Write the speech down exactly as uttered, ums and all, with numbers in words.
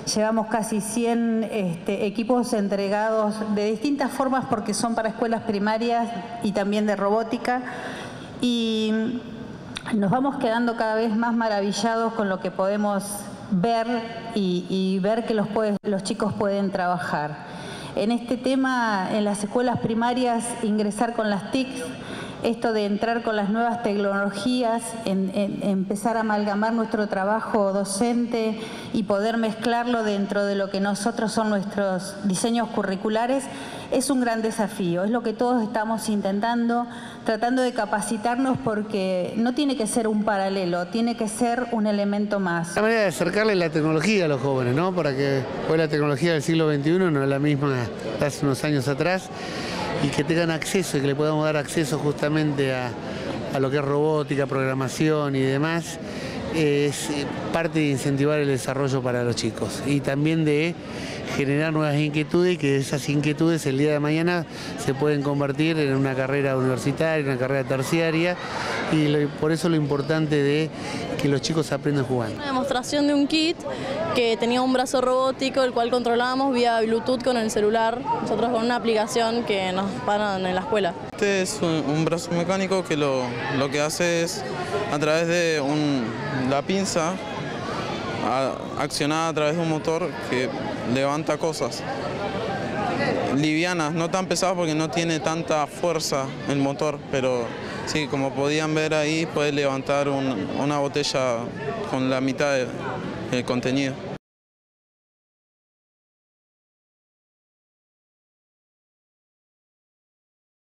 Llevamos casi cien este, equipos entregados de distintas formas porque son para escuelas primarias y también de robótica. Y nos vamos quedando cada vez más maravillados con lo que podemos ver y, y ver que los, puede, los chicos pueden trabajar. En este tema, en las escuelas primarias, ingresar con las T I C, esto de entrar con las nuevas tecnologías, en, en, empezar a amalgamar nuestro trabajo docente y poder mezclarlo dentro de lo que nosotros son nuestros diseños curriculares, es un gran desafío. Es lo que todos estamos intentando, tratando de capacitarnos porque no tiene que ser un paralelo, tiene que ser un elemento más. La manera de acercarle la tecnología a los jóvenes, ¿no? Para que hoy la tecnología del siglo veintiuno no es la misma de hace unos años atrás, y que tengan acceso y que le podamos dar acceso justamente a, a lo que es robótica, programación y demás, es parte de incentivar el desarrollo para los chicos y también de generar nuevas inquietudes y que esas inquietudes el día de mañana se pueden convertir en una carrera universitaria, en una carrera terciaria, y lo, por eso lo importante de que los chicos aprendan jugando. Una demostración de un kit que tenía un brazo robótico, el cual controlábamos vía Bluetooth con el celular, nosotros con una aplicación que nos paran en la escuela. Este es un, un brazo mecánico que lo, lo que hace es, a través de un, la pinza, a, accionada a través de un motor que levanta cosas livianas, no tan pesadas porque no tiene tanta fuerza el motor, pero sí, como podían ver ahí, puede levantar un, una botella con la mitad del contenido.